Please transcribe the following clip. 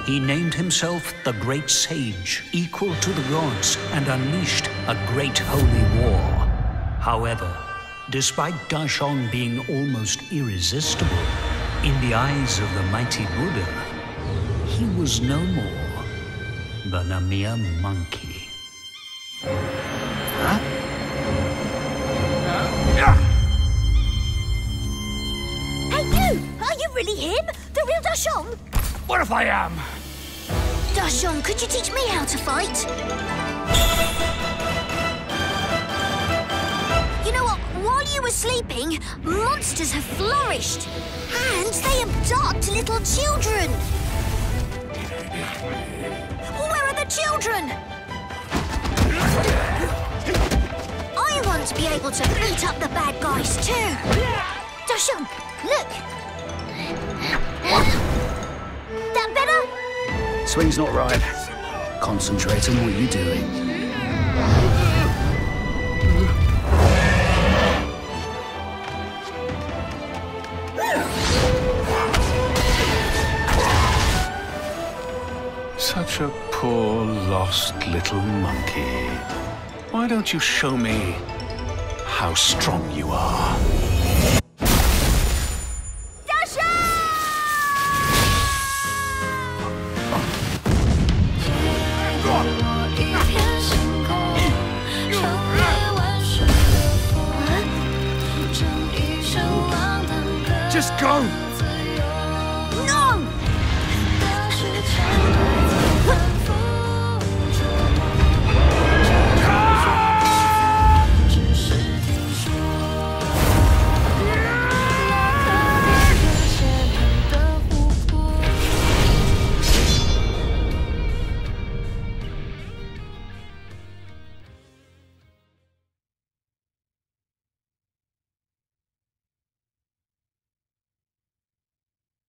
he named himself the Great Sage, equal to the gods, and unleashed a great holy war. However, despite Darshan being almost irresistible, in the eyes of the mighty Buddha, he was no more than a mere monkey. Huh? Hey, you! Are you really him? The real Darshan? What if I am? Darshan, could you teach me how to fight? You know what? While you were sleeping, monsters have flourished. And they abduct little children. Where are the children? I want to be able to beat up the bad guys too. Darshan, look. That better? Swing's not right. Concentrate on what you're doing. Such a poor, lost little monkey. Why don't you show me how strong you are? Just go!